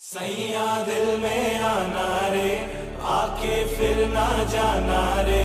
सैया दिल में आना रे, आके फिर ना जाना रे।